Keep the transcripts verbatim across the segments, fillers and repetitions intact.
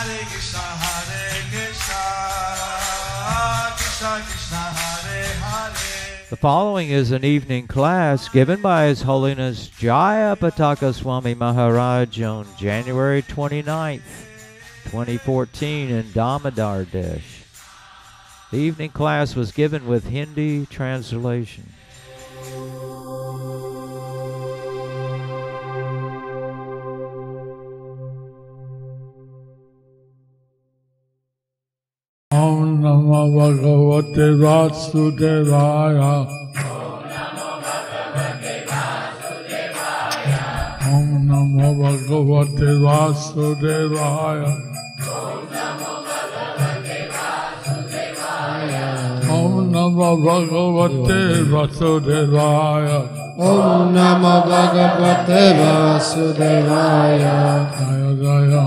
Hare Krishna, Hare Krishna, Krishna Krishna, Hare Hare. The following is an evening class given by His Holiness Jayapataka Swami Maharaj on January twenty-ninth, twenty fourteen in Damodardesh. The evening class was given with Hindi translation. Om Namo Bhagavate Vasudevaya. Om Namo Bhagavate Vasudevaya. Om Namo Bhagavate Vasudevaya. Om Namo Bhagavate Vasudevaya. Jaya Jaya.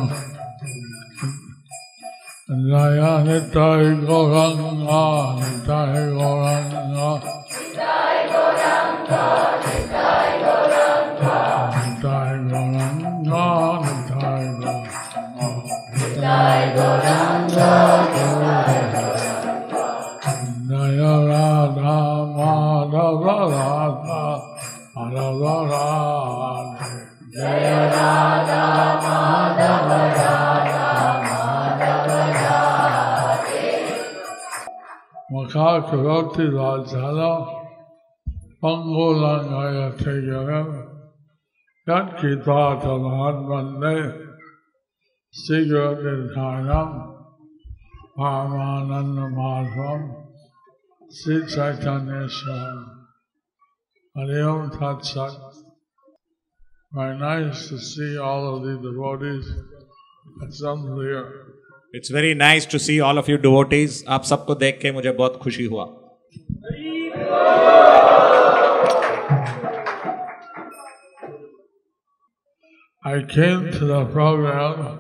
Jaya Nitai Gauranga, Nitai Gauranga, Nitai Gauranga, Nitai Gauranga, Nitai Gauranga, Nitai Gauranga, Jaya Radha Madhava Radha, Madhava Radha, Jaya Radha Madhava Radha. Maka Karoti Rajala Pangolangaya Tegaram Yat Kita Talad Vande Sigat Ilhanam Paramananda Madhvam Sri Chaitanya Swaram Hari Om Tat Sat. Very nice to see all of the devotees assembled here. It's very nice to see all of you devotees. आप सबको देख के मुझे बहुत खुशी हुआ. I came to the program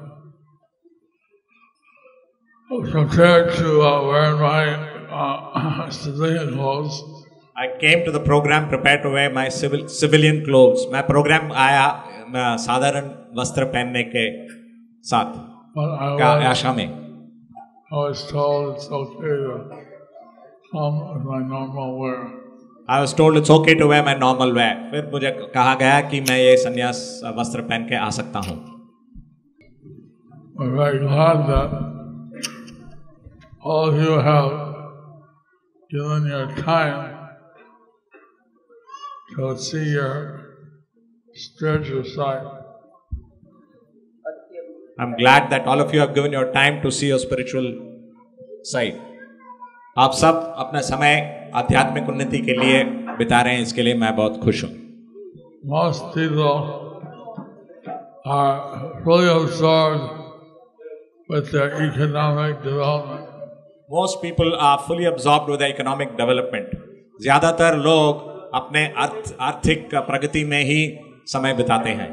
prepared to uh, wear my uh, civilian clothes. I came to the program prepared to wear my civil civilian clothes. मैं program आया मैं साधारण वस्त्र पहनने के साथ. का आशा में I was told it's okay to come with my normal wear. I was told it's okay to wear my normal wear. फिर मुझे कहा गया कि मैं ये संन्यास वस्त्र पहन के आ सकता हूँ. I'm very glad that all of you have given your time to see your spiritual side. I'm glad that all of you have given your time to see your spiritual side. आप सब अपना समय आध्यात्मिक उन्नति के लिए बिता रहे हैं, इसके लिए मैं बहुत खुश हूँ. Most people are fully absorbed with their economic development. Most people are fully absorbed with the economic development. ज़्यादातर लोग अपने अर्थ आर्थिक प्रगति में ही समय बिताते हैं.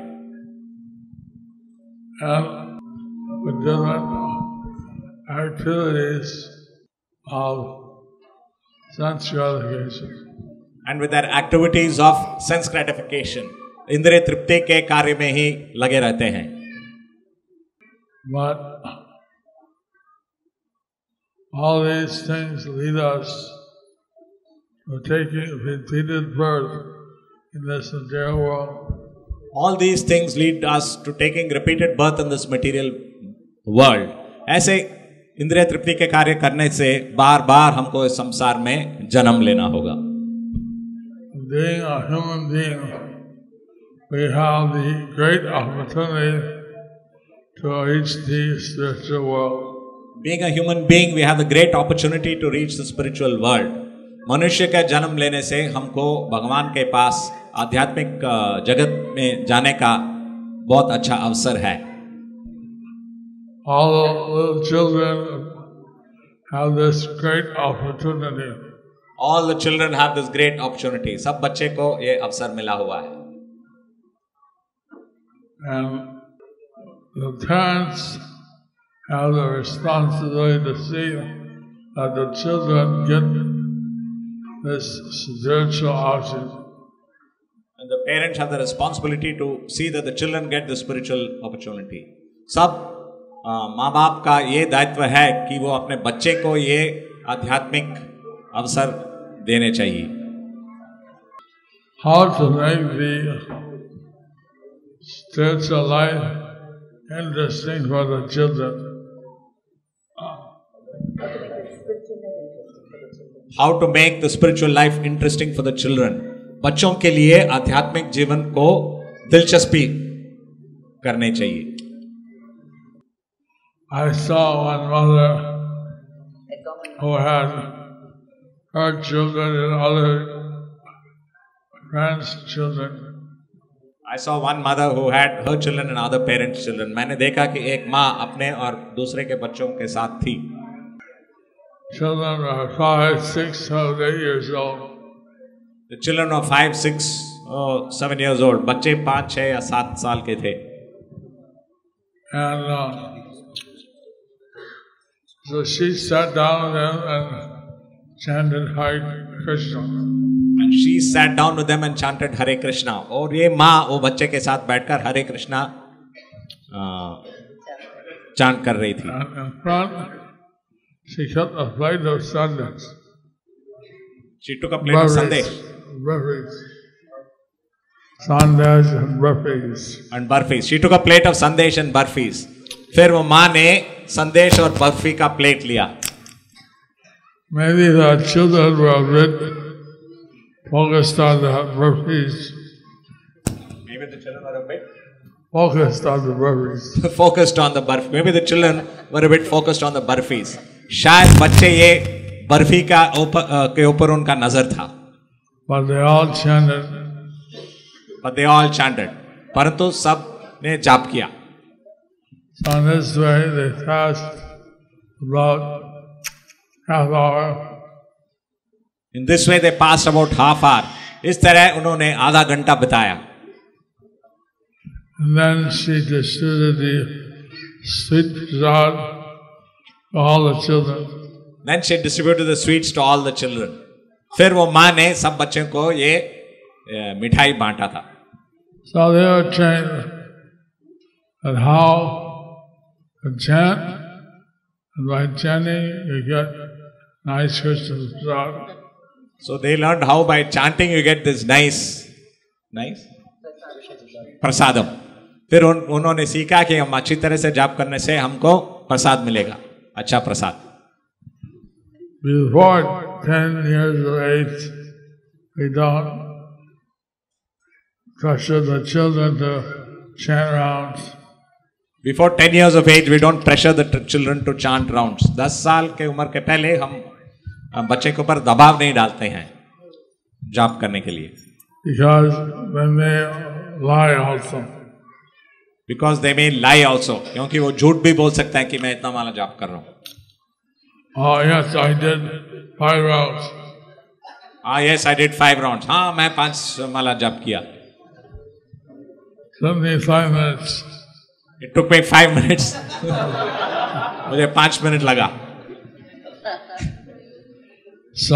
And with different activities of sense gratification. And with their activities of sense gratification, इंद्रिय तृप्ति के कार्य में ही लगे रहते हैं. But all these things lead us to taking repeated birth in this material world. All these things lead us to taking repeated birth in this material world. ऐसे इंद्रिय तृप्ति के कार्य करने से बार बार हमको इस संसार में जन्म लेना होगा. Being a human being, we have the great opportunity to reach the spiritual world. Being a human being, we have the great opportunity to reach the spiritual world. मनुष्य का जन्म लेने से हमको भगवान के पास आध्यात्मिक जगत में जाने का बहुत अच्छा अवसर है. All the little children have this great opportunity. All the children have this great opportunity. सब बच्चे को ये अवसर मिला हुआ है. And the parents have the responsibility to see that the children get this spiritual opportunity. And the parents have the responsibility to see that the children get the spiritual opportunity. सब माँ बाप का ये दायित्व है कि वो अपने बच्चे को ये आध्यात्मिक अवसर देने चाहिए. How to make the spiritual life interesting for the children. How to make the spiritual life interesting for the children. बच्चों के लिए आध्यात्मिक जीवन को दिलचस्पी करने चाहिए. I saw one mother who had her children and other friends' children. I saw one mother who had her children and other parents' children. मैंने देखा कि एक माँ अपने और दूसरे के बच्चों के साथ थी. Children are five, six, seven, eight years old. The children are five, six, oh, seven years old. बच्चे पाँच, छः या सात साल के थे. And uh, so she sat down with them and chanted Hare Krishna. And she sat down with them and chanted Hare Krishna. और ये माँ वो बच्चे के साथ बैठकर हरे कृष्णा चांट कर रही थी. And in front, she kept a plate of sundaes. She took a plate of sundae. Burfies. Sundaes and burfies. And burfies. She took a plate of sandesh and burfies. फिर वो माँ ने संदेश और बर्फी का प्लेट लिया. Maybe the children were a bit focused on the burfies. Maybe the children were a bit focused on the burfies. focused on the burfi. Maybe the children were a bit focused on the burfies. शायद बच्चे ये बर्फी का ऊपर के ऊपर उनका नजर था. But they all chanted. But they all chanted. परंतु सब ने जाप किया. So in this way they fast about half hour. In this way they passed about half hour. इस तरह उन्होंने आधा घंटा बिताया. And then she distributed the sweet prasad to all the children. Then she distributed the sweets to all the children. फिर वो माँ ने सब बच्चों को ये मिठाई बांटा था. So they were trained at how to chant, and by chanting you get nice Krishna prasad. So they learned how by chanting you get this nice, nice prasadam. फिर उन, उन्होंने सीखा कि हम अच्छी तरह से जाप करने से हमको प्रसाद मिलेगा, अच्छा प्रसाद. Before ten years of age, we don't pressure the children to chant rounds. Before ten years of age, we don't pressure the children to chant rounds. दस साल के उम्र के पहले हम बच्चे के ऊपर दबाव नहीं डालते हैं जाप करने के लिए. Because they may lie also. Because they may lie also. क्योंकि वो झूठ भी बोल सकता है कि मैं इतना माला जाप कर रहा हूँ. Oh yes, I did five rounds. Ah yes, I did five rounds. हाँ मैं पांच माला जाप किया. Took me five minutes. It took me five minutes. मुझे पांच मिनट लगा. So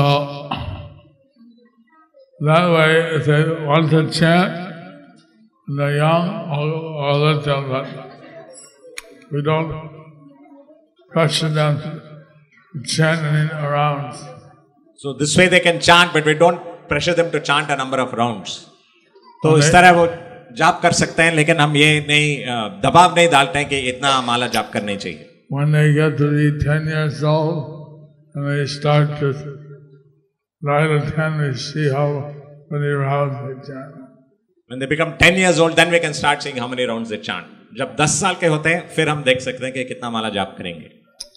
that way, if they want to chant, they're young, I'll let them. But we don't pressure them to chant any rounds. So this way they can chant, but we don't pressure them to chant a number of rounds. तो इस तरह वो जाप कर सकते हैं, लेकिन हम ये नहीं दबाव नहीं डालते हैं कि इतना माला जाप करनी चाहिए. When they get to be ten years old and they start to nine or ten, we see how many rounds they chant. When they become ten years old, then we can start seeing how many rounds they chant. जब दस साल के होते हैं, फिर हम देख सकते हैं कि कितना माला जाप करेंगे.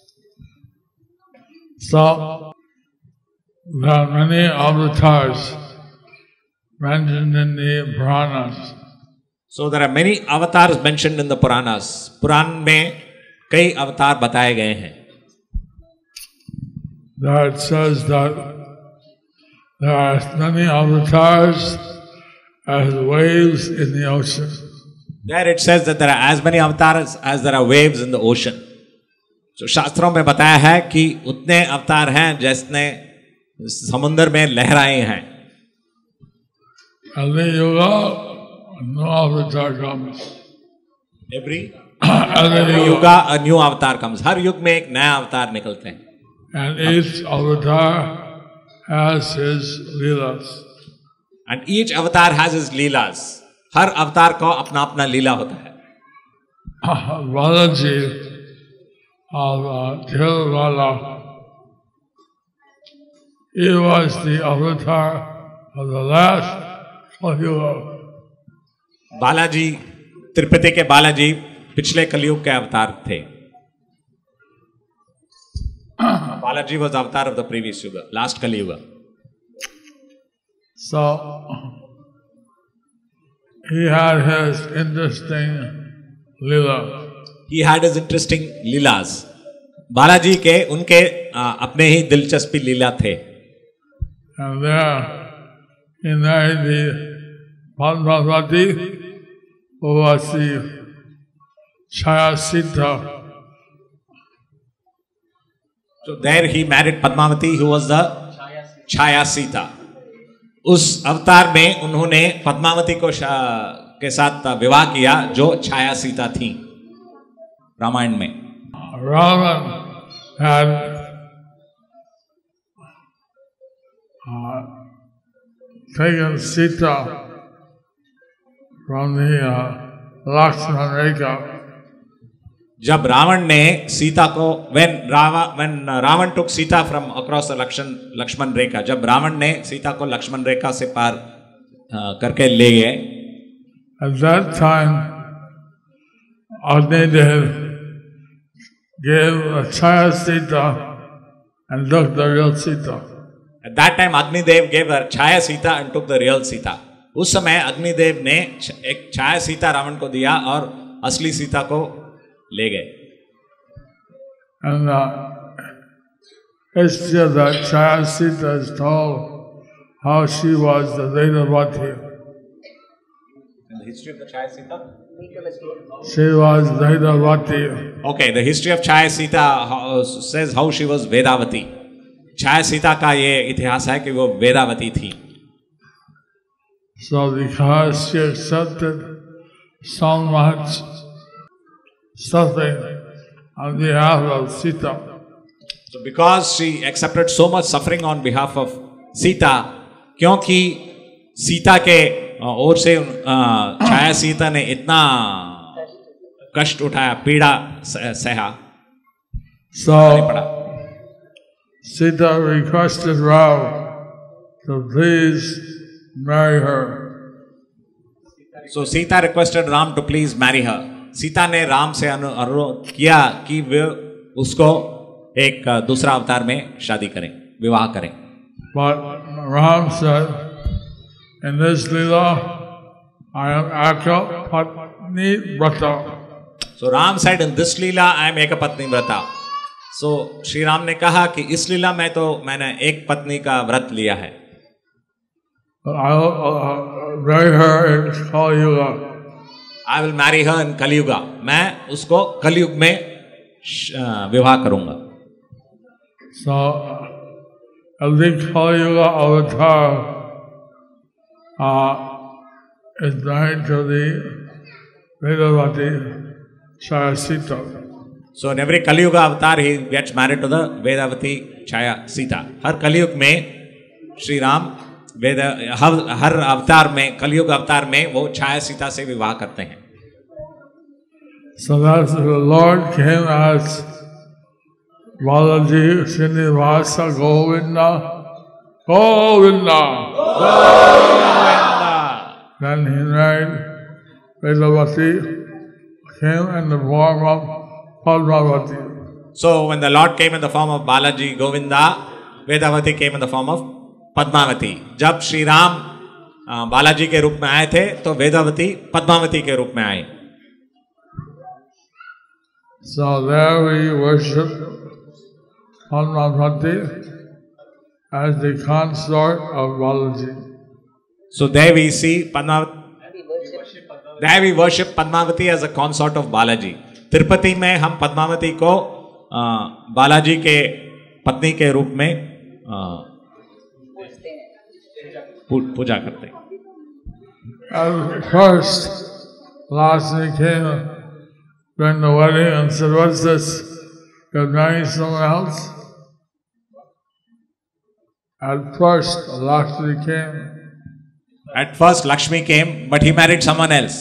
So there are many avatars mentioned in the Puranas. So there are many avatars mentioned in the Puranas. पुराण में कई अवतार बताए गए हैं. There it says that there are as many avatars as waves in the ocean. There it says that there are as many avatars as there are waves in the ocean. So शास्त्रों में बताया है कि उतने अवतार हैं जितने समुद्र में लहराए हैं. Every yuga, no avatar comes. Every Every yuga a new avatar comes. हर युग में एक नया अवतार निकलते हैं. And each avatar has his leelas. And each avatar has his leelas. हर अवतार को अपना अपना लीला होता है. Balaji of uh, Theravada, he was the avatar of the last Kali-yuga. Balaji, Tirupati के बालाजी पिछले कलयुग के अवतार थे. Balaji was the avatar of the previous yuga, last Kali Yuga. So he had his interesting leela. He had his interesting leelas. Balaji के उनके आ, अपने ही दिलचस्पी लीला थे. And there he married the Padmavati, who was the Chayasita. So there he married Padmavati, who was the Chaya Sita. उस अवतार में उन्होंने पद्मावती को के साथ विवाह किया जो छाया सीता थी रामायण में. Ravan had uh, taken Sita from the uh, Lakshman Rekha. जब रावण ने सीता को when Rawa when Ravan took Sita from across the Lakshman Lakshman रेखा, जब रावण ने सीता को लक्ष्मण रेखा से पार करके ले गए. At that time, Agnidev gave a Chaya Sita and took the real Sita. At that time, Agnidev gave a Chaya Sita and took the real Sita. उस समय अग्निदेव ने एक छाया सीता रावण को दिया और असली सीता को ले गए. And uh, history of that Chaya Sita is told how she was the Vedavati. And the history of the Chaya Sita? She was Vedavati. Okay, the history of Chaya Sita how, says how she was Vedavati. छाया सीता का ये इतिहास है कि वो वेदावती थी. So because she accepted so much suffering on behalf of Sita. So because she accepted so much suffering on behalf of Sita, क्योंकि सीता के ओर से छाया सीता ने इतना कष्ट उठाया, पीड़ा सहा. So Sita requested Rama to please marry her. So Sita requested Ram to please marry her. Sita ने राम से अनुरोध किया कि वे उसको एक दूसरा अवतार में शादी करें, विवाह करें. But Ram said, in this Leela, I am Eka Patni Vrata. So Ram said, in this Leela, I am Eka Patni Vrata. So Shri Ram ने कहा कि इस लीला में तो मैंने एक पत्नी का व्रत लिया है. But I will marry her in Kali Yuga. I will marry her in Kali Yuga. मैं उसको कलयुग में विवाह करूंगा. So, every Kali Yuga avatar uh, is married to the Vedavati Chaya Sita. So in every Kali Yuga avatar he gets married to the Vedavati Chaya Sita. हर कलयुग में श्री राम वेद हर हर अवतार में कलयुग अवतार में वो छाया सीता से विवाह करते हैं. So that the Lord came as Balaji Srinivasa Govinda Govinda. Then he married Vedavati, came in the form of Padmavati. So when the Lord came in the form of Balaji Govinda, Vedavati came in the form of Padmavati. जब श्री राम बालाजी के रूप में आए थे तो वेदावती पद्मावती के रूप में आए. So there we worship Padmavati as the consort of Balaji. So there we see Padmavati. There we worship Padmavati as a consort of Balaji. Tirupati में हम पद्मावती को बालाजी के पत्नी के रूप में पूजा करते हैं. And first, lastly came during the wedding and said, "What's this? You're marrying someone else?" At first, Lakshmi came. At first, Lakshmi came, but he married someone else.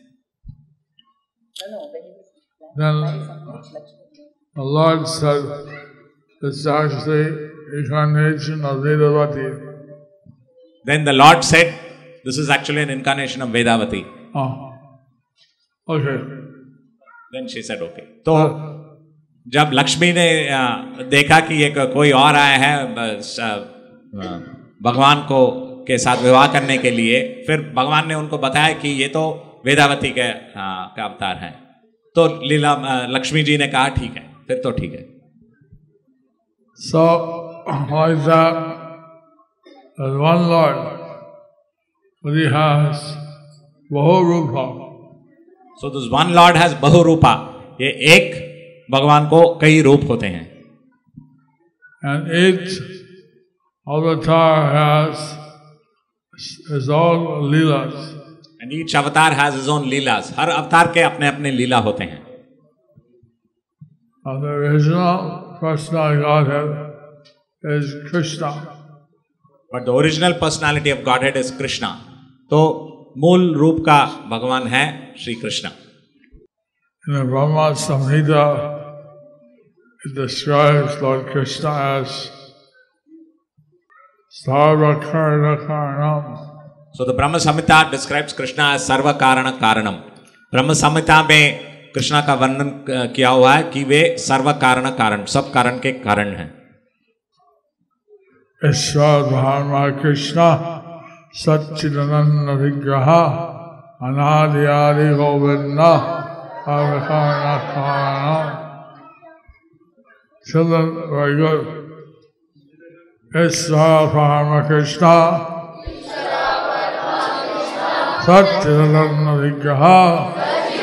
Then the Lord said, "It's actually incarnation of Vedavati." Then the Lord said, "This is actually an incarnation of Vedavati." Oh, okay. Then she said, "Okay." तो जब लक्ष्मी ने देखा कि ये कोई और आया है भगवान को के साथ विवाह करने के लिए, फिर भगवान ने उनको बताया कि ये तो वेदावती के का अवतार है। तो लीला लक्ष्मी जी ने कहा ठीक है, फिर तो ठीक है। So like that, there's one Lord, but he has Bahurupa. So this one Lord has Bahurupa. ये एक भगवान को कई रूप होते हैं। And each avatar has his own leelas. And each avatar has his own leelas. हर अवतार के अपने अपने लीला होते हैं। And the original personality of Godhead is Krishna. But the original personality of Godhead is Krishna. तो मूल रूप का भगवान है Shri Krishna. In the Brahma Samhita, it describes Lord Krishna as Sarva Karana Karanam. So the Brahma Samhita describes Krishna as Sarva Karana Karanam. Brahma Samhita में कृष्णा का वर्णन किया हुआ है कि वे सर्व कारण कारण, सब कारण के कारण हैं। ईश्वर ब्रह्मा कृष्ण सच्चिदानंद विग्रह अनादि आदि गोविंद सर्व कारण कारणम। Children, very good. Ishvara Parama Krishna Satchidananda Vigraha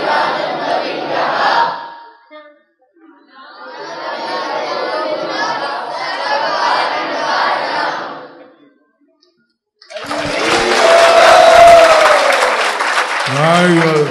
Very good.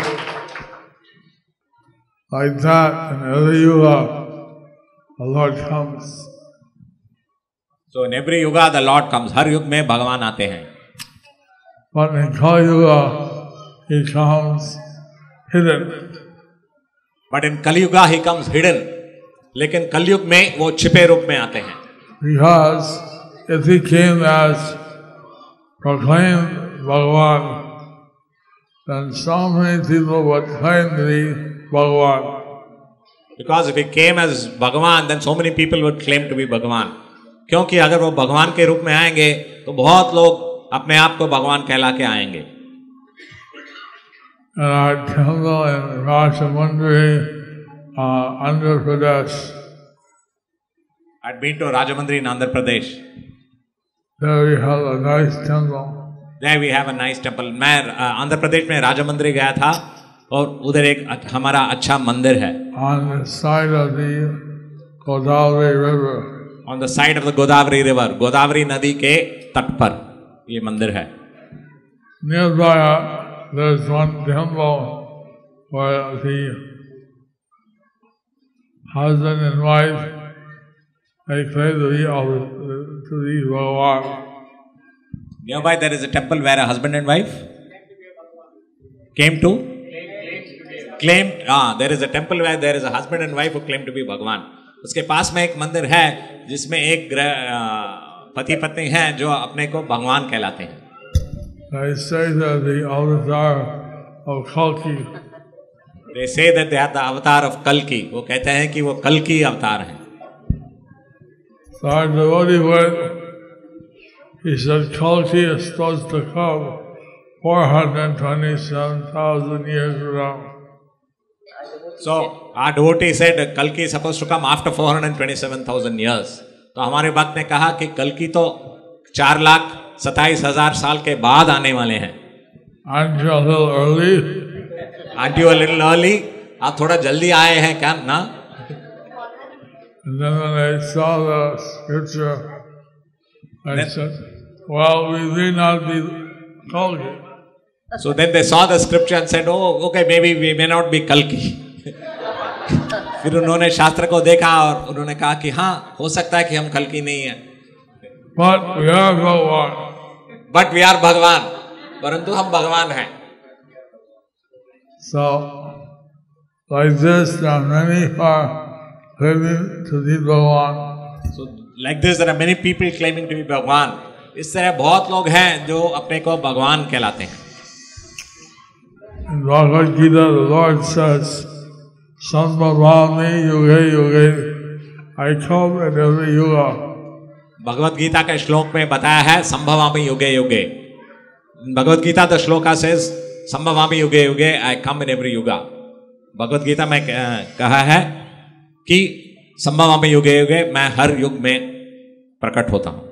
Like that, in every yuga, the Lord comes. So in every yuga the Lord comes. हर युग में भगवान आते हैं। But in Kali Yuga, he comes hidden. But in Kali Yuga he comes hidden. लेकिन कलयुग में वो छिपे रूप में आते हैं। Because if he came as proclaimed Bhagavan, then so many people would claim to be Bhagavan. Because if he came as Bhagavan, then so many people would claim to be Bhagavan. क्योंकि अगर वो भगवान के रूप में आएंगे तो बहुत लोग अपने आप को भगवान कहला के आएंगे। And our temple in Rajamundry, uh, Andhra Pradesh. I'd been to Rajamundry in Andhra Pradesh. There we have a nice temple. There we have a nice temple. मैं आंध्र प्रदेश में राजमंदिर गया था और उधर एक हमारा अच्छा मंदिर है। On the side of the Godavari River. On the side of the Godavari River, Godavari नदी के तट पर ये मंदिर है। Nearby, uh, there's one temple where the husband and wife they claim to be of to be Bhagavan. Nearby there is a temple where a husband and wife came to claimed. Ah, there is a temple where there is a husband and wife who claim to be Bhagavan. उसके पास में एक मंदिर है जिसमें एक पति पत्नी हैं जो अपने को भगवान कहलाते हैं। They say that the avatar of Kalki. They say that they are the avatar of Kalki. वो कहते हैं कि वो कल्कि अवतार हैं। So our devotee went, he said Kalki is supposed to come four hundred twenty-seven thousand years around. So our devotee said Kalki is supposed to come after four hundred twenty-seven thousand years. तो हमारे भक्त ने कहा कि कल्कि तो चार लाख सताईस हजार साल के बाद आने वाले हैं। Aren't you a little early? Aren't you a little early? आप थोड़ा जल्दी आए हैं क्या ना? And then when they saw the scripture, they then, said, well, we may not be Kalki. So then they saw the scripture and said, oh, okay, maybe we may not be Kalki. फिर उन्होंने शास्त्र को देखा और उन्होंने कहा कि हाँ हो सकता है कि हम कल्कि नहीं है, but we are Bhagavan. But we are Bhagavan, परंतु हम भगवान हैं। So, like this, there are many who are claiming to be Bhagavan. So like this there are many people claiming to be भगवान। इस तरह बहुत लोग हैं जो अपने को भगवान कहलाते हैं। In Bhagavad Gita, the Lord says, Sambhavami yuge yuge, I come in every yuga. Bhagavad Gita के श्लोक में बताया है संभवामि युगे युगे। भगवत गीता द श्लोका सेज संभवामि युगे युगे, आई कम इन एवरी युगा। भगवत गीता में कहा है कि संभवामि युगे युगे, मैं हर युग में प्रकट होता हूं।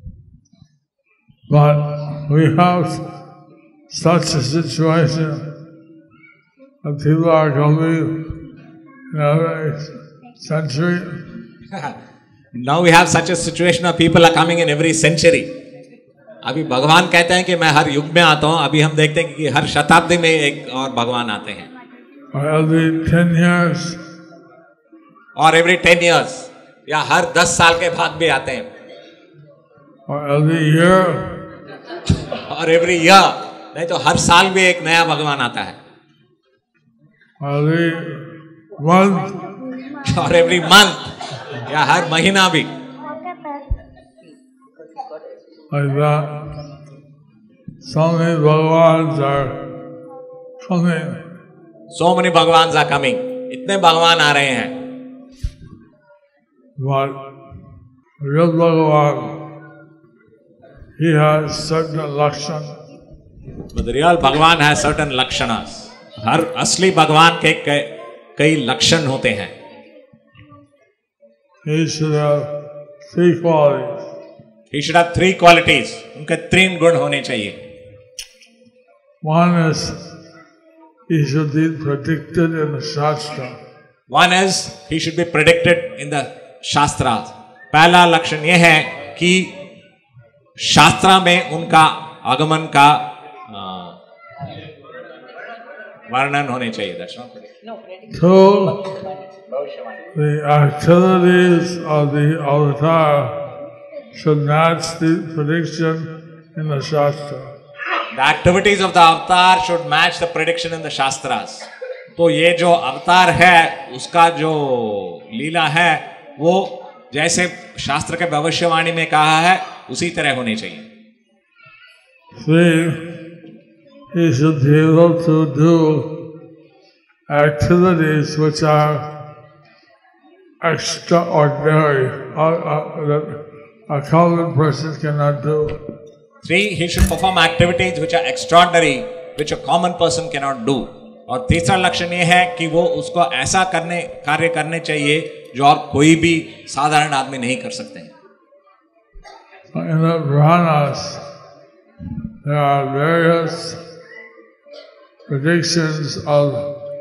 But we have such a situation that people are coming in every century. Now we have such a situation of people are coming in every century. अभी भगवान कहते हैं कि मैं हर युग में आता हूं, अभी हम देखते हैं कि हर शताब्दी में एक और भगवान आते हैं। Or every ten years. और एवरी टेन इयर्स, या हर दस साल के बाद भी आते हैं। Or every year. और एवरी ईयर, नहीं तो हर साल भी एक नया भगवान आता है। Or every month. और एवरी मंथ, या हर महीना भी। Like that. So many Bhagavans are coming. So many Bhagavans are coming. इतने भगवान आ रहे हैं। But real Bhagavan, he has certain lakshanas. But the real भगवान has certain lakshanas. हर असली भगवान के कई लक्षण होते हैं। He should have three qualities. He should have three qualities. उनके तीन गुण होने चाहिए। One is he should be predicted in the Shastra. One is he should be predicted in the Shastras. पहला लक्षण यह है कि शास्त्र में उनका आगमन का वर्णन होने चाहिए। दर्शन Two, the activities of the avatar should match the prediction in the Shastra. The activities of the avatar should match the prediction in the Shastras. तो ये जो अवतार है उसका जो लीला है वो जैसे शास्त्र के भविष्यवाणी में कहा है उसी तरह होनी चाहिए। Three, he should be able to do activities which are extraordinary, uh, uh, that a common person cannot do. Three, he should perform activities which are extraordinary, which a common person cannot do. और तीसरा लक्षण ये है कि वो उसको ऐसा करने कार्य करने चाहिए जो और कोई भी साधारण आदमी नहीं कर सकते हैं। In the Puranas, there are various predictions of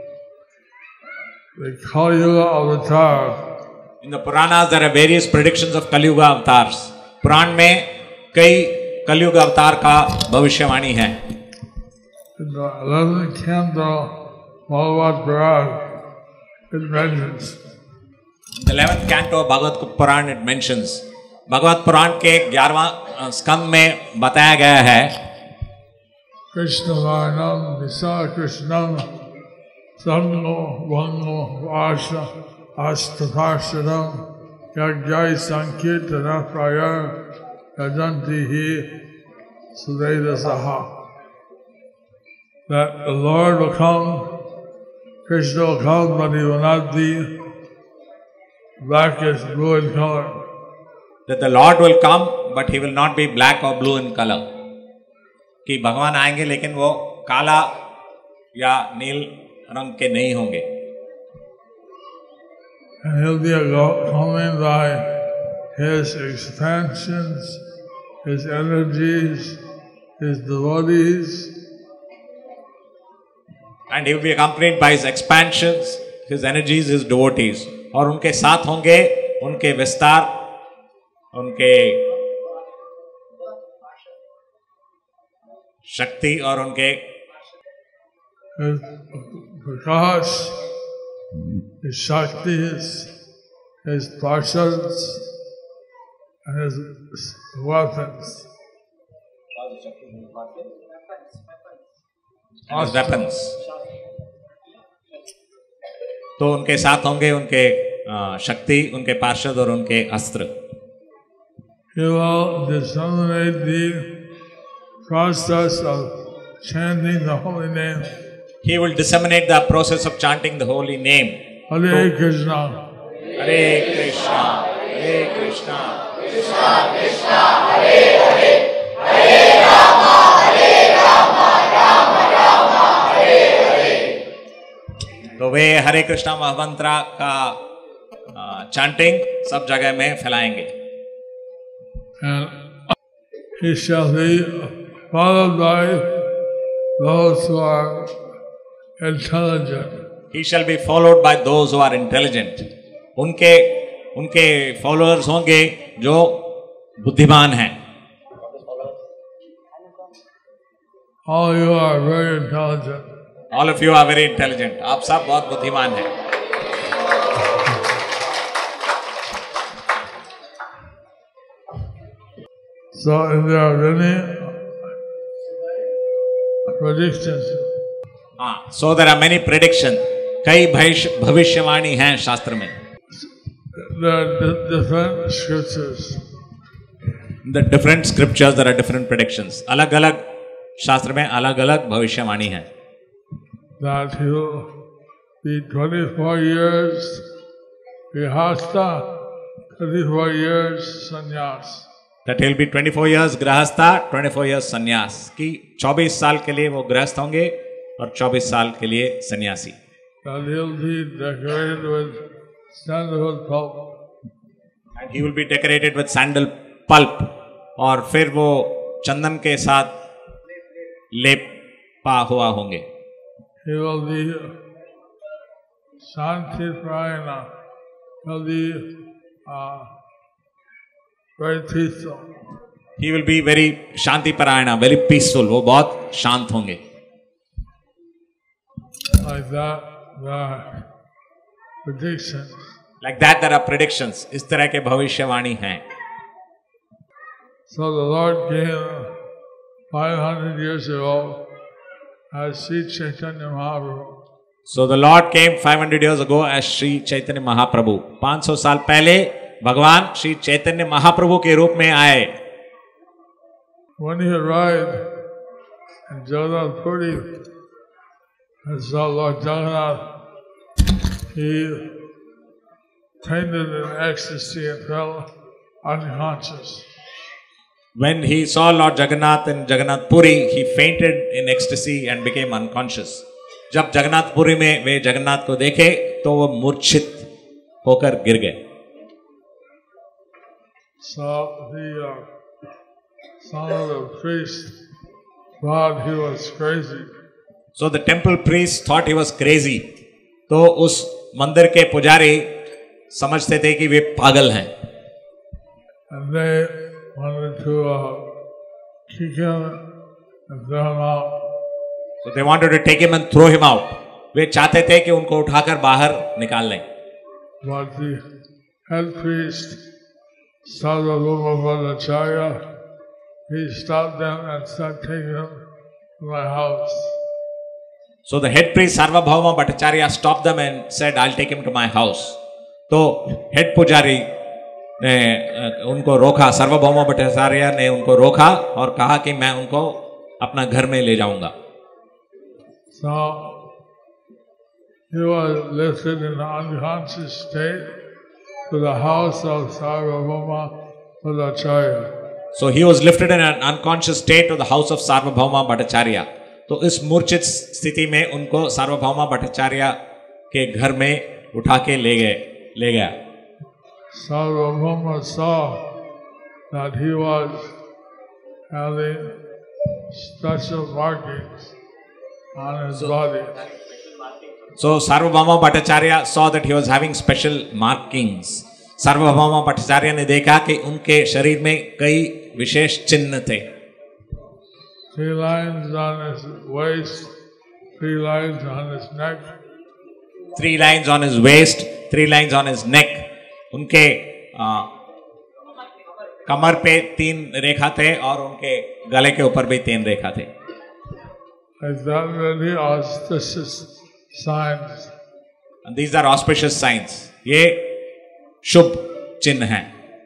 the Kali Yuga avatar. In the Puranas, there are various predictions of Kali Yuga avatars. पुराण में कई कलयुग अवतार का भविष्यवाणी है। In the eleventh canto, Bhagavad Puran, it mentions. In the eleventh canto of Bhagavad Puran, it mentions. भगवत पुराण के ग्यारहवां स्कंद में बताया गया है Krishna Varnam, Visa Krishnam, Sango, Vango, Vasha, Astaparshadam, Yagyai Sankirtana Praya, Yajantihi, Sudeda Saha. That the Lord will come, Krishna will come, but he will not be blackish, blue in color. That the Lord will come, but he will not be black or blue in color. कि भगवान आएंगे लेकिन वो काला या नील रंग के नहीं होंगे। And he'll be coming by his expansions, his energies, his devotees. And he will be accompanied by his expansions, his energies, his devotees. और उनके साथ होंगे उनके विस्तार, उनके शक्ति और उनके प्रकाश, his Shaktis, his Parshads, and his weapons. And his weapons. तो उनके साथ होंगे उनके शक्ति, उनके पार्षद और उनके अस्त्र. He will disseminate the process of chanting the holy name. He will disseminate the process of chanting the holy name. Hare Krishna. Hare Krishna. Hare Krishna. Krishna Krishna Hare Hare. Hare Rama. Hare Rama. Rama Rama. Hare Hare. तो वे हरे कृष्णा महामंत्र का chanting सब जगह में फैलाएंगे. And he shall be followed by those who are intelligent. He shall be followed by those who are intelligent. उनके उनके followers होंगे जो बुद्धिमान हैं. All you are very intelligent. All of you are very intelligent. आप सब बहुत बुद्धिमान हैं. So if there are any predictions. हाँ, so there are many predictions. कई भविष्यवाणी हैं शास्त्र में. There are different scriptures. The different scriptures, there are different predictions. अलग अलग शास्त्र में अलग अलग भविष्यवाणी हैं. That he will be twenty-four years grihastha, twenty-four years sannyas. That he'll be twenty-four years grahastha, twenty-four years sannyas. कि चौबीस साल के लिए वो गृहस्थ होंगे और चौबीस साल के लिए सन्यासी. That he'll be decorated with sandalwood pulp. And he will be decorated with sandal pulp. और फिर वो चंदन के साथ लेपा हुआ होंगे. He will be Shanti Prayana. He'll be uh, very peaceful. He will be very Shanti Parayana, very peaceful. वो बहुत शांत होंगे. Like that, there are predictions. Like that, there are predictions. इस तरह के भविष्यवाणी हैं. So the Lord came five hundred years ago as Sri Chaitanya Mahaprabhu. So the Lord came five hundred years ago as Sri Chaitanya Mahaprabhu. पाँच सौ साल पहले भगवान श्री चैतन्य महाप्रभु के रूप में आए. When he arrived in Jagannath Puri and saw Lord Jagannath, he fainted in ecstasy and fell unconscious. When he saw Lord Jagannath in Jagannath Puri, he fainted in ecstasy and became unconscious. जब जगन्नाथ पुरी में वे जगन्नाथ को देखे तो वो मूर्छित होकर गिर गए. So the uh, son of the priest thought he was crazy. So the temple priest thought he was crazy. तो उस मंदिर के पुजारी समझते थे कि वे पागल हैं. And they wanted to uh, kick him and throw him out. So they wanted to take him and throw him out. वे चाहते थे कि उनको उठाकर बाहर निकाल लें. But the head priest, Sarvabhauma Bhattacharya, he stopped them and said, "Take him to my house." So the head priest Sarvabhauma Bhattacharya stopped them and said, "I'll take him to my house." तो head पुजारी ने उनको रोका. सार्वभौम भट्टाचार्य ने उनको रोका और कहा कि मैं उनको अपना घर में ले जाऊंगा. So he was lifted in an unconscious state to the house of Sarvabhauma Bhattacharya. So he was lifted in an unconscious state to the house of Sarvabhauma Bhattacharya. तो इस मूर्छित स्थिति में उनको सार्वभौमा भट्टाचार्य के घर में उठा के ले गए ले गया. Sarvabhauma saw that he was having special markings on his body. So Sarvabhauma Bhattacharya saw that he was having special markings. सार्वभौमा Bhattacharya ने देखा कि उनके शरीर में कई विशेष चिन्ह थे. Three lines on his waist, three lines on his neck, Three lines on his waist, three lines on his neck. उनके आ, कमर पे तीन रेखा थे और उनके गले के ऊपर भी तीन रेखा थे. Is that really auspicious signs? And these are auspicious signs. ये शुभ चिन्ह हैं.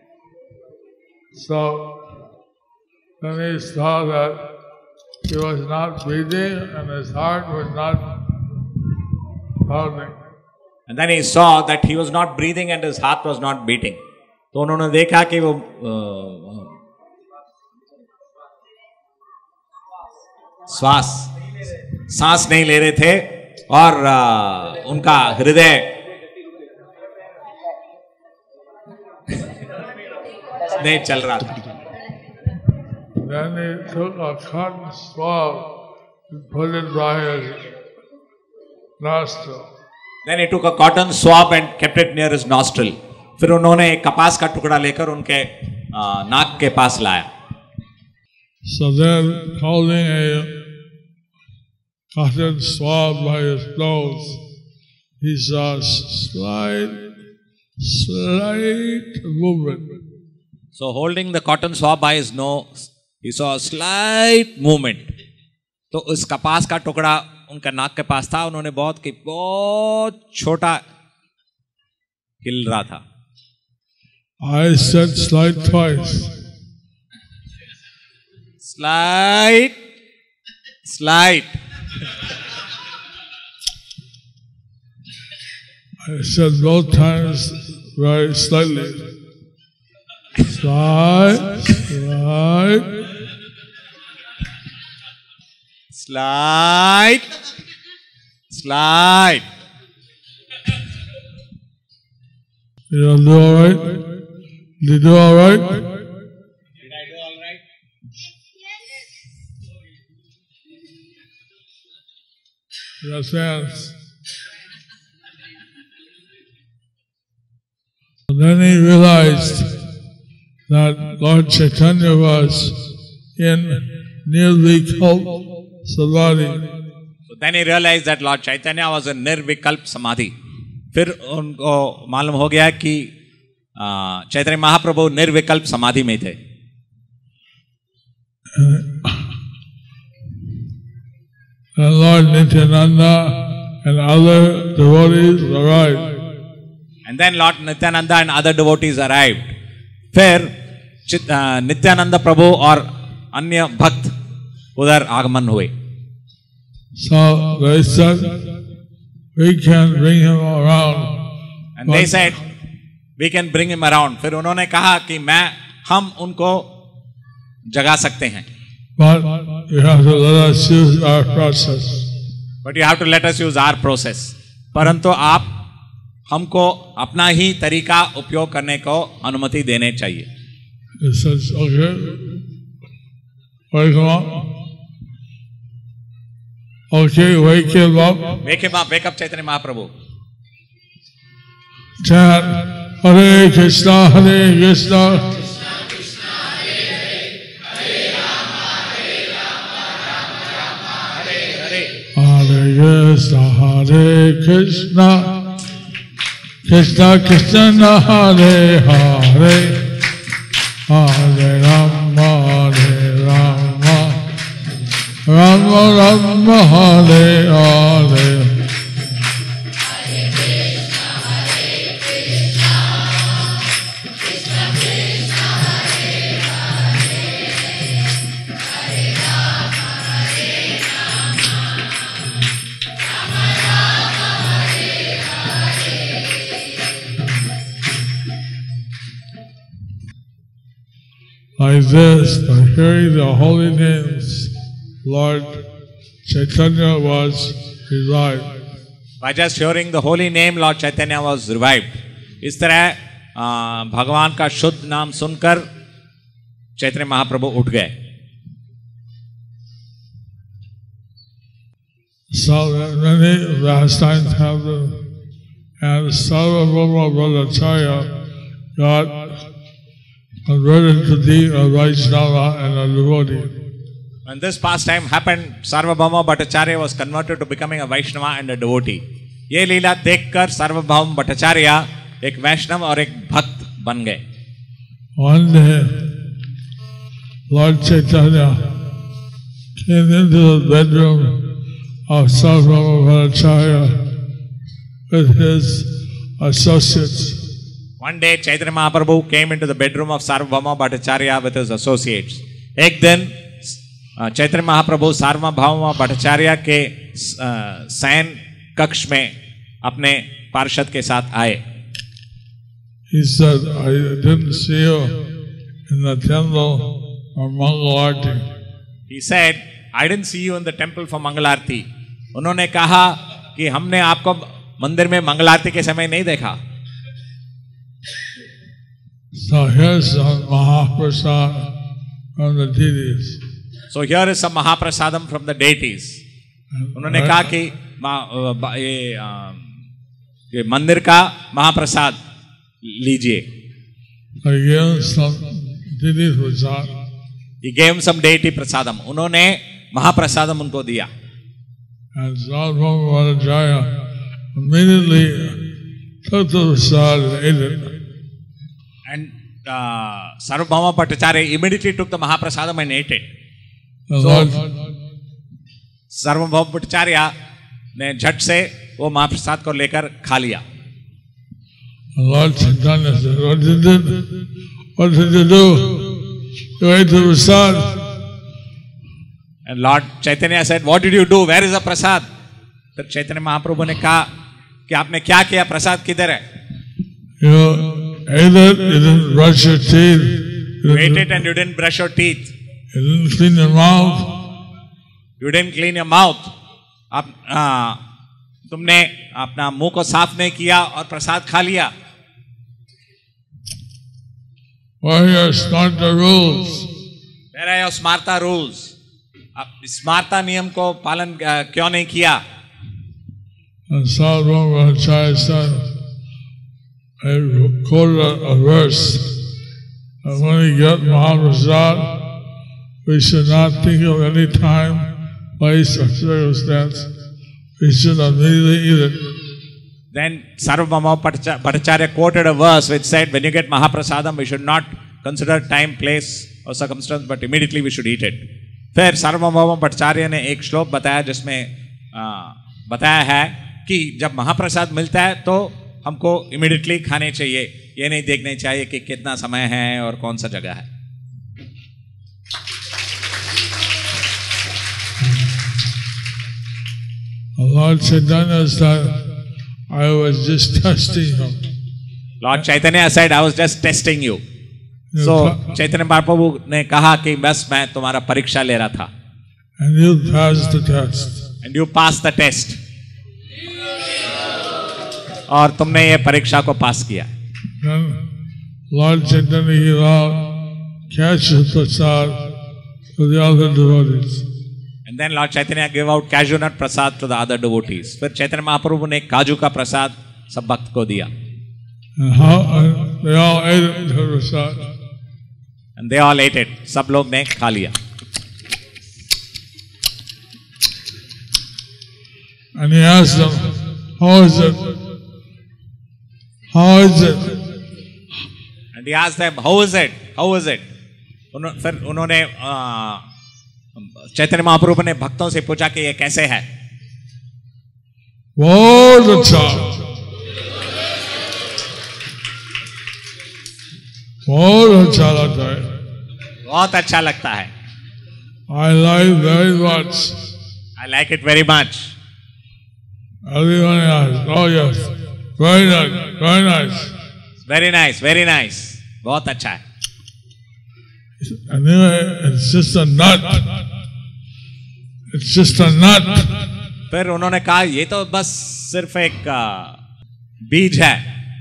So then he saw that he was not breathing and his heart was not pounding. And then he saw that he was not breathing and his heart was not beating. तो उन्होंने देखा कि वो श्वास सांस नहीं ले रहे थे और आ, उनका हृदय नहीं चल रहा था. Then he took a cotton swab and put it by his nostril. Then he took a cotton swab and kept it near his nostril. फिर उन्होंने एक कपास का टुकड़ा लेकर उनके आ, नाक के पास लाया. So then, holding a cotton swab by his nose, he saw slight, slight movement. So holding the cotton swab by his nose, he saw a slight movement. तो उस कपास का टुकड़ा उनका नाक के पास था. उन्होंने बहुत की बहुत छोटा हिल रहा था. I said slight twice. Slight, slight. I said both times very slightly. Slight, slight. Slide, slide. You don't do all right? Did you do all right? Did I do all right? Yes, yes. And then he realized that Lord Chaitanya was in Nirvikalp Samadhi. So then he realized that Lord Chaitanya was in Nirvikalp Samadhi. फिर उनको मालूम हो गया कि चैतन्य महाप्रभु निर्विकल्प समाधि में थे. And Lord Nityananda and other devotees arrived. And then Lord Nityananda and other devotees arrived. फिर नित्यानंद प्रभु और अन्य भक्त उधर आगमन हुए. So they said, we can bring him around. And they said, we can bring him around. फिर उन्होंने कहा कि मैं हम उनको जगा सकते हैं. But you have to let us use our process. But you have to let us use our process. परंतु आप हमको अपना ही तरीका उपयोग करने को अनुमति देने चाहिए. He says, okay, wake him up. Okay, wake him up. Wake him up, wake up Chaitanya Mahaprabhu. Chant, Hare Krishna, Hare Krishna. Hare Krishna, Hare Krishna, Krishna Krishna, Hare Hare, Hare Rama, Hare Rama, Rama Rama, Hare Hare. Like this, by hearing the holy names, Lord Chaitanya was revived. By just hearing the holy name, Lord Chaitanya was revived. इस तरह भगवान का शुद्ध नाम सुनकर चैतन्य महाप्रभु उठ गए. So many pastimes happened, and Sarvabhauma Brahmacharya got converted to be a Vaishnava and a devotee. When this pastime happened, Sarvabhauma Bhattacharya was converted to becoming a Vaishnava and a devotee. ये लीला देखकर सार्वभौम भट्टाचार्य एक वैष्णव और एक भक्त बन गए. One day, Lord Chaitanya came into the bedroom of Sarvabhauma Bhattacharya with his associates. One day Chaitanya Mahaprabhu came into the bedroom of Sarvabhauma Bhattacharya with his associates. एक दिन चैतन्य महाप्रभु सार्वभौम भट्टाचार्य के शयन कक्ष में अपने पार्षद के साथ आए. He said, I didn't see you in the temple for Mangalarti. He said, I didn't see you in the temple for Mangalarti. उन्होंने कहा कि हमने आपको मंदिर में मंगलारती के समय नहीं देखा. So here's some Mahaprasad from the deities. So here is some Mahaprasadam from the deities. उन्होंने कहा कि ये ये मंदिर का महाप्रसाद लीजिए. I gave some deity prasad. He gave some deity prasadam. उन्होंने महाप्रसादम उनको दिया. And Sarvabhauma Bhattacharya immediately took the prasad and ate it. And uh, Sarvabhauma Bhattacharya immediately took the Mahaprasadam and ate it. The So, Lord, Sarvabhauma Bhattacharya ने झट से वो महाप्रसाद को लेकर खा लिया. the Lord Chaitanya said, what did you do? What did you do? You ate the prasad. And Lord Chaitanya said, what did you do? Where is the prasad? फिर चैतन्य महाप्रभु ने कहा कि आपने क्या किया? प्रसाद किधर है? You ate it, you didn't brush your teeth. You ate it and you didn't brush your teeth. You didn't clean your mouth. You didn't clean your mouth. आप आ, तुमने अपना मुंह को साफ नहीं किया और प्रसाद खा लिया. Where are your smarta rules? Where are your smarta rules? आप स्मार्ता नियम को पालन क्यों नहीं किया? And Sarvabhauma Bhattacharya said, I quoted a verse that when we get Mahaprasad, we should not think of any time, place, or circumstance. We should immediately eat it. Then Sarvabhauma Bhattacharya quoted a verse which said, when you get Mahaprasadam, we should not consider time, place or circumstance, but immediately we should eat it. फिर सार्वभौम भट्टाचार्य ने एक श्लोक बताया जिसमें बताया है कि जब महाप्रसाद मिलता है तो हमको इमीडिएटली खाने चाहिए. ये नहीं देखने चाहिए कि कितना समय है और कौन सा जगह है. Lord Chaitanya said, I was just testing him. Lord Chaitanya said, I was just testing you. So Chaitanya Mahaprabhu ने कहा कि बस मैं तुम्हारा परीक्षा ले रहा था. And you passed the test. And you passed the test. और तुमने ये परीक्षा को पास किया. Then Lord Chaitanya gave out cashew prasad to the other devotees. And then Lord Chaitanya gave out cashew nut prasad to the other devotees. फिर चैतन्य महाप्रभु ने काजू का प्रसाद सब भक्त को दिया. And how, and they all ate it, the prasad. And they all ate it. सब लोग ने खा लिया. And he asked them, how is it? How is it? And he asked them, how is it? How is it? उन्हों, फिर उन्होंने चैतन्य महाप्रभु ने भक्तों से पूछा कि ये कैसे है? बहुत अच्छा, बहुत अच्छा लगता है. बहुत अच्छा लगता है. I like very much. I like it very much. Everyone else, oh yes, very nice, very nice. Very nice, very nice. बहुत अच्छा है. Anyway, it's just a nut. It's just a nut. फिर उन्होंने कहा ये तो बस सिर्फ एक बीज है.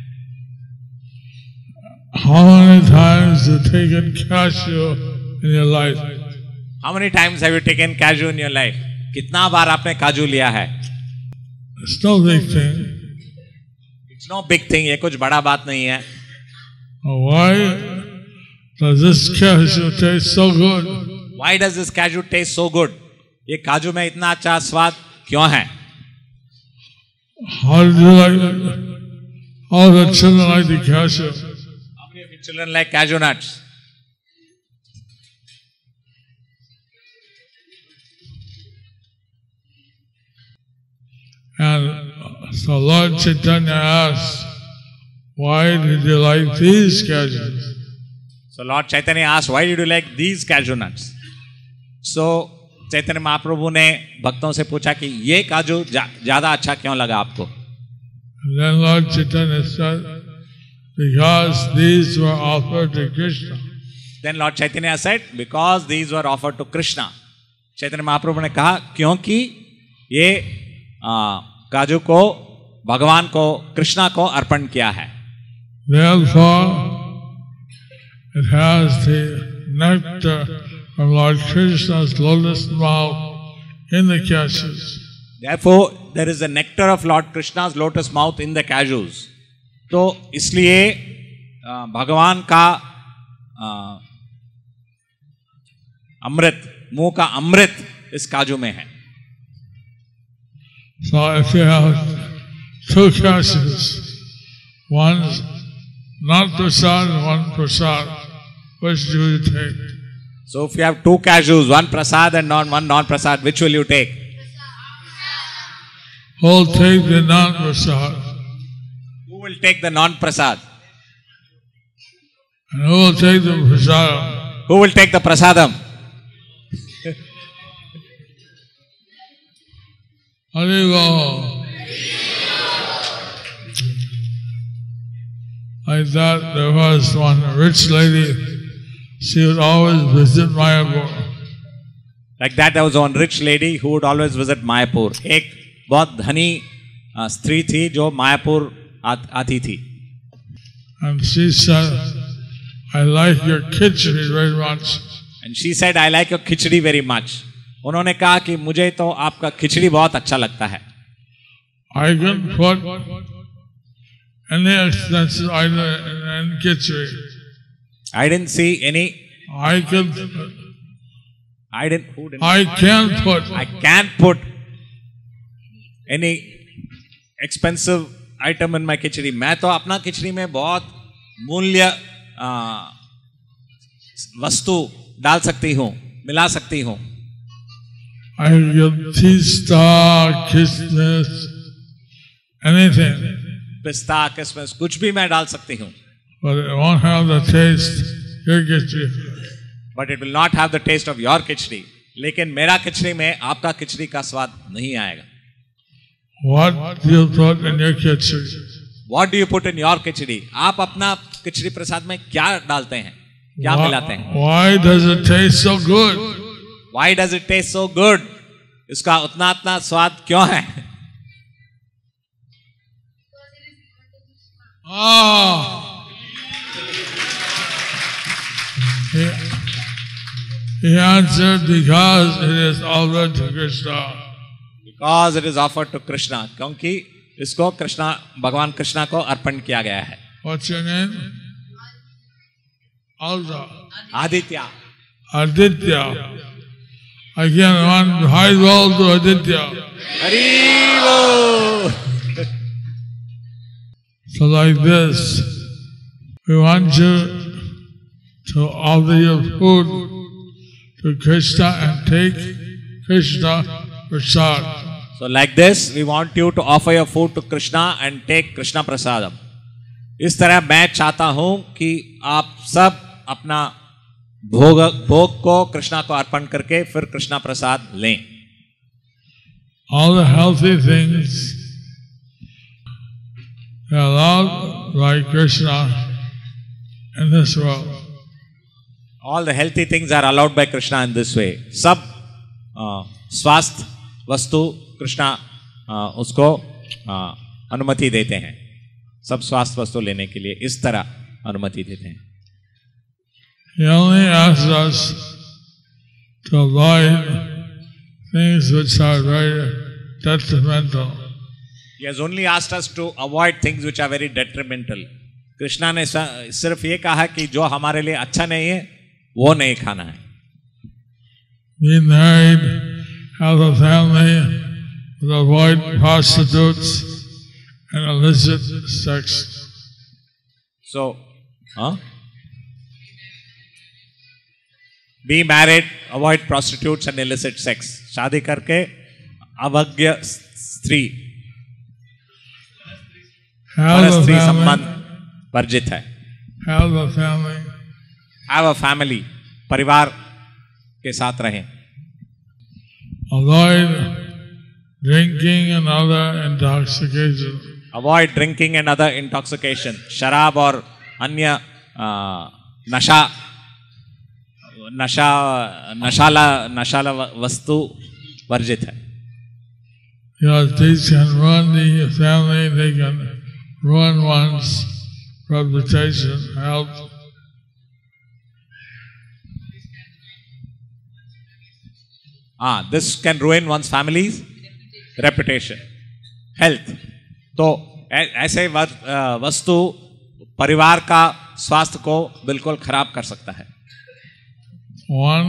How many times have you taken cashew in your life? How many times have you taken cashew in your life? कितना बार आपने काजू लिया है? It's no big thing. It's no big thing. ये कुछ बड़ा बात नहीं है. Why does this cashew taste so good? Why does this cashew taste so good? ये काजू में इतना अच्छा स्वाद क्यों है? How do you like? All the children like the cashew. How many of your children like cashew nuts? And so Lord Chaitanya asked, why did you like these cashews? So Lord Chaitanya asked, why did you like these cashew nuts? So Chaitanya Mahaprabhu ने भक्तों से पूछा कि ये काजू ज्यादा अच्छा क्यों लगा आपको? Then Lord Chaitanya said, because these were offered to Krishna. Then Lord Chaitanya said, because these were offered to Krishna. Chaitanya Mahaprabhu ने कहा क्योंकि ये आ, काजू को भगवान को कृष्णा को अर्पण किया है. Therefore, it has the nectar from Lord Krishna's lotus mouth in the cashews. Therefore, there is the nectar of Lord Krishna's lotus mouth in the cashews. तो इसलिए भगवान का अमृत, मुंह का अमृत इस काजू में है. So if you have two cashews, one's not prasad and one prasad, which do you take? So if you have two cashews, one prasad and non, one non-prasad, which will you take? Who will take the non-prasad? Who will take the non-prasad? And who will take the prasadam? Who will take the prasadam? Haribo. Like that, there was one rich lady. She would always visit Mayapur. Like that, there was one rich lady who would always visit Mayapur. एक बहुत धनी स्त्री थी जो मायापुर आती थी. And she said, I like your khichdi very much. And she said, I like your khichdi very much. उन्होंने कहा कि मुझे तो आपका खिचड़ी बहुत अच्छा लगता है. I can put any expensive item in khichdi. I didn't see any. I can. I didn't. Who didn't? I can put. I can't put any expensive item in my khichdi. मैं तो अपना खिचड़ी में बहुत मूल्य वस्तु डाल सकती हूँ, मिला सकती हूँ. I can pista, kismis, anything. पिस्ता, किशमिश, कुछ भी मैं डाल सकती हूँ. But it won't have the taste your khichdi. But it will not have the taste of your khichdi. लेकिन मेरा खिचड़ी में आपका खिचड़ी का स्वाद नहीं आएगा. What do you put in your khichdi? What do you put in your khichdi? आप अपना खिचड़ी प्रसाद में क्या डालते हैं? क्या why, मिलाते हैं? Why does it taste so good? Why does it taste so good? इसका उतना उतना स्वाद क्यों है? Ah. He, he answered because it is offered to Krishna. Because it is offered to Krishna. क्योंकि इसको कृष्णा भगवान कृष्णा को अर्पण किया गया है. What's your name? Alda. Aditya. Aditya. Again, one high roll to Aditya. Haribo. So like this, we want you to offer your food to Krishna and take Krishna prasad. So like this, we want you to offer your food to Krishna and take Krishna prasadam. इस तरह मैं चाहता हूं कि आप सब अपना भोग भोग को कृष्णा को अर्पण करके फिर कृष्णा प्रसाद लें. All the healthy things are allowed by Krishna in this world. All the healthy things are allowed by Krishna in this way. सब स्वास्थ्य वस्तु कृष्णा उसको अनुमति देते हैं. सब स्वास्थ्य वस्तु लेने के लिए इस तरह अनुमति देते हैं. He only asks us to avoid things which are very detrimental. He has only asked us to avoid things which are very detrimental. Krishna ने सिर्फ ये कहा कि जो हमारे लिए अच्छा नहीं है वो नहीं खाना है. Be married, have a family, avoid prostitutes, and illicit sex. So, huh? Be married, avoid prostitutes and illicit sex. शादी करके अवज्ञ स्त्री Have a स्त्री family. संबंध वर्जित है. Have a family. Have a family. परिवार के साथ रहें. Avoid drinking and other intoxication. Avoid drinking and other intoxication. शराब और अन्य आ, नशा नशा नशाला नशाला वस्तु वर्जित है. Because these can ruin the family, they can ruin one's reputation, health. Ah, this can ruin one's family's reputation, health. तो ऐसे वस्तु परिवार का स्वास्थ्य को बिल्कुल खराब कर सकता है. One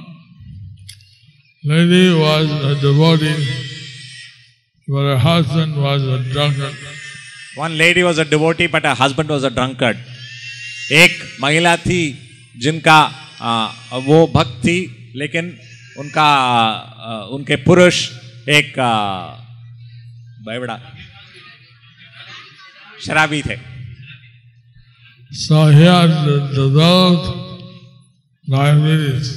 lady was a devotee, but her husband was a drunkard. One lady was a devotee, but her husband was a drunkard. एक महिला थी जिनका आ, वो भक्त थी, लेकिन उनका आ, उनके पुरुष एक बड़ा शराबी थे. So he had developed diabetes.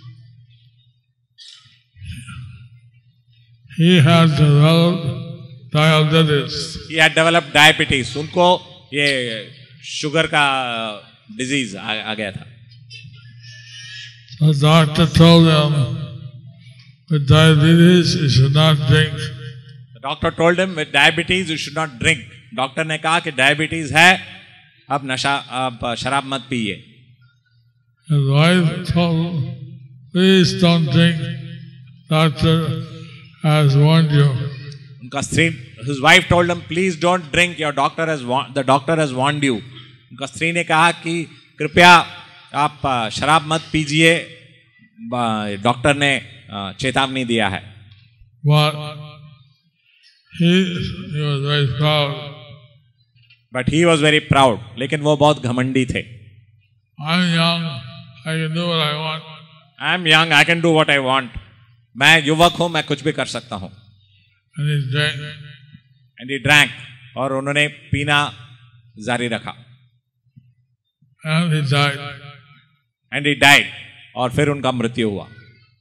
He had developed diabetes. He had developed diabetes. उनको ये शुगर का डिजीज आ, आ गया था. The doctor told him, with diabetes, you should not drink. The doctor told him, with diabetes, you should not drink. Doctor ने कहा कि diabetes है, अब नशा अब शराब मत पिए. His wife told, please don't drink. Doctor has warned you. उनका स्त्री, his wife told him, please don't drink. Your doctor has warned, the doctor has warned you. उनका स्त्री ने कहा कि कृपया आप शराब मत पीजिए, डॉक्टर ने चेतावनी दिया है. But he, he was very proud. But he was very proud. लेकिन वो बहुत घमंडी थे. I'm young. I can do what I want. I'm young. I can do what I want. मैं युवक हूँ, मैं कुछ भी कर सकता हूँ. And he drank. And he drank. और उन्होंने पीना जारी रखा. And he died. And he died. और फिर उनका मृत्यु हुआ.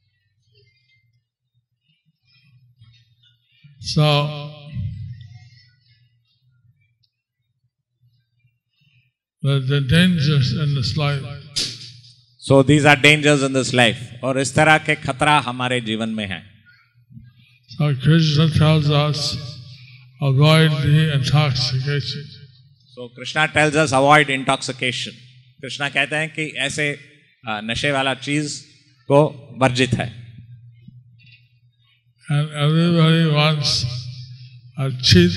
So the, the dangers in this life. So these are dangers in this life. और इस तरह के खतरा हमारे जीवन में हैं. So Krishna tells us, avoid the intoxication. So Krishna tells us avoid intoxication. Krishna कहते हैं कि ऐसे नशे वाला चीज को वर्जित है. And everybody wants a cheap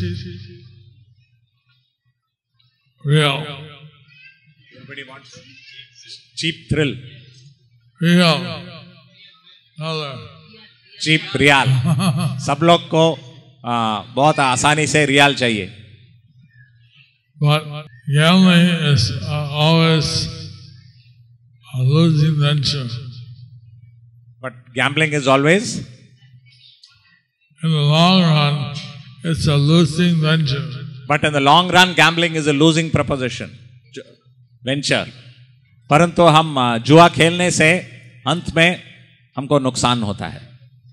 real. Everybody wants cheap thrill. Real. Another. Cheap riyal. सब लोग को आ, बहुत आसानी से रियाल चाहिए. But gambling is uh, always a losing venture. But gambling is always, in the long run, it's a losing venture. But in the long run, gambling is a losing proposition, venture. परंतु हम जुआ खेलने से अंत में हमको नुकसान होता है.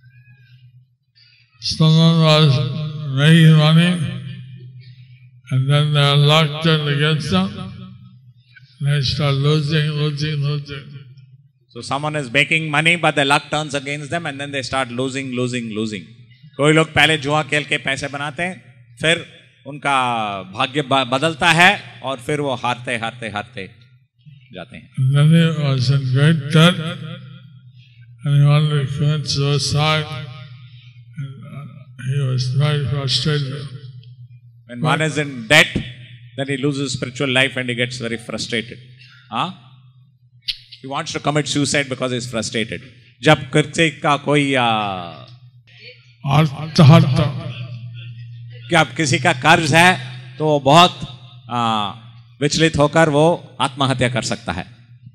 Someone was making money, and then their luck turned against them, and they start losing, losing, losing. So someone is making money, but the luck turns against them, and then they start losing, losing, losing. कोई लोग पहले जुआ खेल के पैसे बनाते हैं, फिर उनका भाग्य बदलता है, और फिर वो हारते हारते हारते जाते हैं. And then he was in great debt, and he wanted to commit suicide, and he was very frustrated. When one is in debt, then he loses spiritual life and he gets very frustrated. Huh? He wants to commit suicide because he is frustrated. जब किसी का कोई क्या किसी का कर्ज है तो वो बहुत आ, विचलित होकर वो आत्महत्या कर सकता है।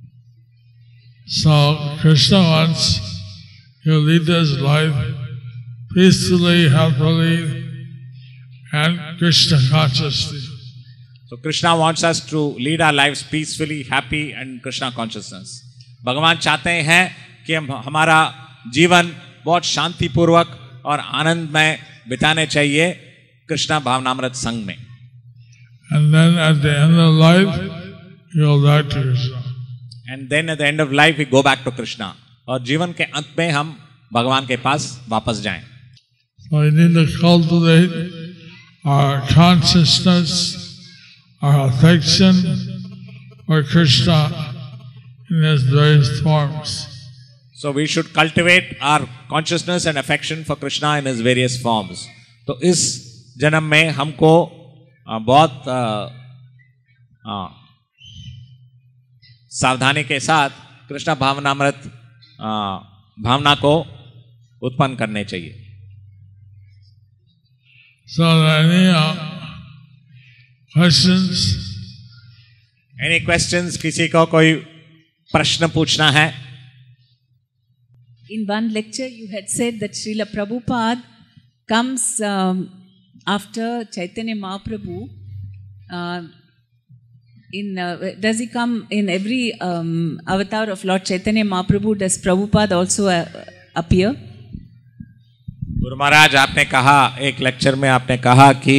So Krishna wants to lead his life peacefully, happily, and Krishna consciously. So Krishna wants us to lead our lives peacefully, happy, and Krishna consciousness. भगवान चाहते हैं कि हम हमारा जीवन बहुत शांतिपूर्वक और आनंदमय बिताने चाहिए कृष्णा भावनामृत संग में। And then at the end of life, you go back to Krishna. And then at the end of life we go back to Krishna. और जीवन के अंत में हम भगवान के पास वापस जाएं। So we need to cultivate our consciousness, our affection for Krishna in his various forms. So we should cultivate our consciousness and affection for Krishna in his various forms. तो इस जन्म में हमको बहुत सावधानी के साथ कृष्ण भावनामृत भावना को उत्पन्न करने चाहिए। So any uh, questions? Any questions? किसी को कोई प्रश्न पूछना है? In one lecture you had said that Srila Prabhupada comes um, after Chaitanya Mahaprabhu. Uh, in uh, does he come in every um, avatar of Lord Chaitanya Mahaprabhu? Does Prabhupada also uh, appear? Guru Maharaj, आपने कहा एक lecture में आपने कहा कि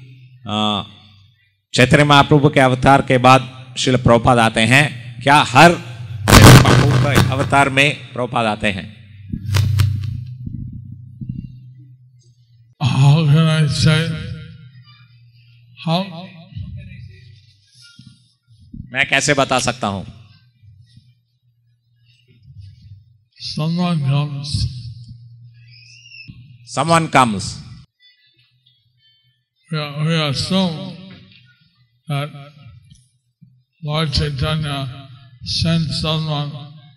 चैतन्य महाप्रभु के अवतार के बाद श्रील प्रभुपाद आते हैं। क्या हर महाप्रभु के अवतार में प्रभुपाद आते हैं? How can I say? How? मैं कैसे बता सकता हूँ? Someone comes. Someone comes. We, we assume that Lord Chaitanya sent someone.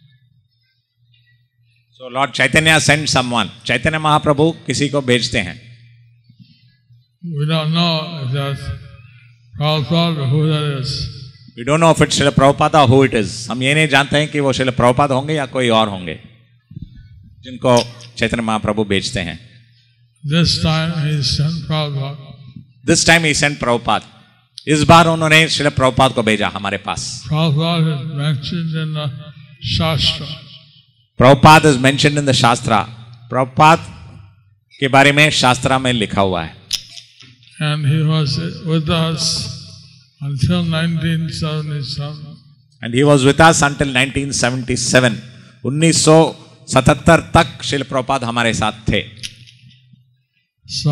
So Lord Chaitanya sent someone. Chaitanya Mahaprabhu किसी को भेजते हैं। We don't know if that's Prabhupada or who that is. We don't know if it's Srila Prabhupada or who it is. हम ये नहीं जानते हैं कि वो Srila Prabhupada होंगे या कोई और होंगे जिनको चैतन्य महाप्रभु भेजते हैं। This time he sent Prabhupada. This time he sent Prabhupada. इस बार उन्होंने श्रील प्रभुपाद को भेजा हमारे पास। Prabhupada is mentioned in the Shastra. Prabhupada is mentioned in the Shastra. Prabhupada के बारे में शास्त्रा में लिखा हुआ है। And he was with us until nineteen seventy-seven. And he was with us until nineteen seventy-seven. उन्नीस सौ सतहत्तर तक श्रील प्रभुपाद हमारे साथ थे। So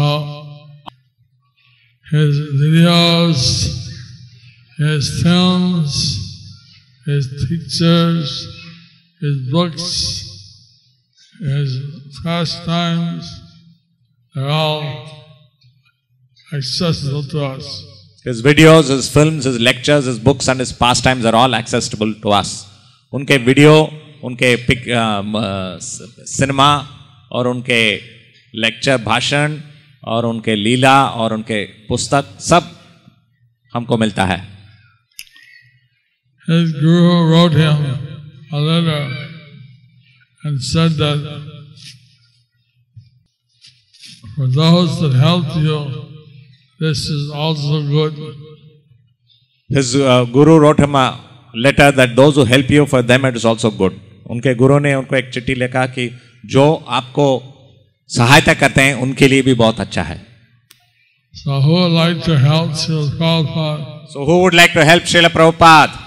his videos, his films, his pictures, his books, his pastimes, they're all accessible to us. His videos, his films, his lectures, his books and his pastimes are all accessible to us. उनके video, उनके pic, cinema और उनके lecture, भाषण और उनके लीला और उनके पुस्तक सब हमको मिलता है। His guru wrote him a letter and said that for those that helped you, this is also good. His uh, guru wrote him a letter that those who help you, for them it is also good. उनके गुरु ने उनको एक चिट्ठी लिखा कि जो आपको सहायता करते हैं उनके लिए भी बहुत अच्छा है। So who would like to help Srila Prabhupada? So who would like to help Srila Prabhupada?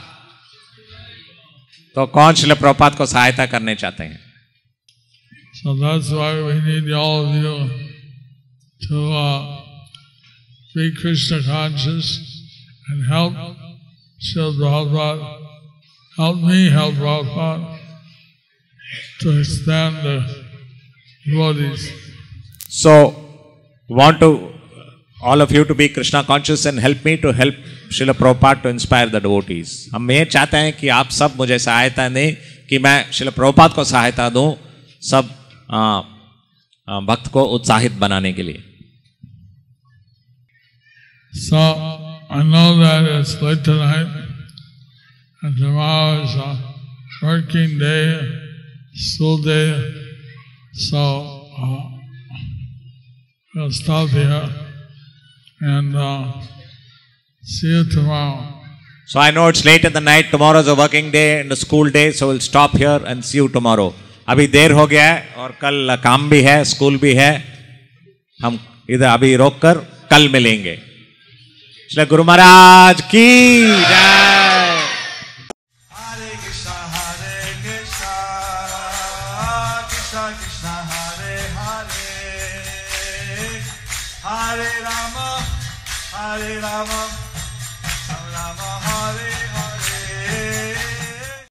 तो कौन श्रील प्रभुपाद को सहायता करने चाहते हैं? So that's why we need all of you to uh, be Krishna conscious and help Srila Prabhupada, help me help Prabhupada to expand the devotees. So, want to all of you to be Krishna conscious and help me to help Srila Prabhupada to inspire the devotees. हम ये चाहते हैं कि आप सब मुझे सहायता दें कि मैं श्रील प्रभुपाद को सहायता दूं सब आ, आ, भक्त को उत्साहित बनाने के लिए। So I know that it's late tonight, and tomorrow is a working day, school day. So uh, we'll stop here and uh, see you tomorrow. So I know it's late in the night. Tomorrow is a working day and a school day, so we'll stop here and see you tomorrow. अभी देर हो गया है और कल काम भी है, school भी है. हम इधर अभी रोककर कल मिलेंगे. इसलिए गुरु महाराज की जय. Hare Krishna, Hare Krishna, Krishna Krishna, Hare Hare, Hare Rama, Hare Rama, Rama Rama, Hare